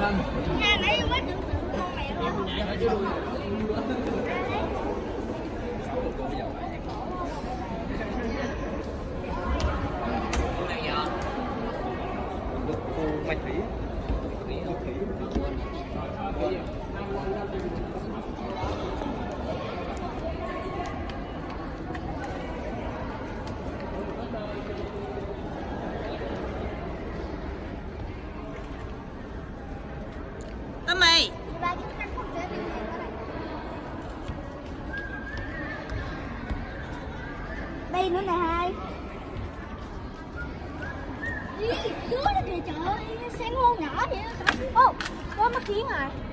Nha nãy quá tưởng tượng con mẹ luôn. Bạch thủy. Tâm mì. Đây nữa nè hai. Đứa đó kìa trời ơi, sáng hôn nhỏ vậy. Ô, có mắt kiến rồi.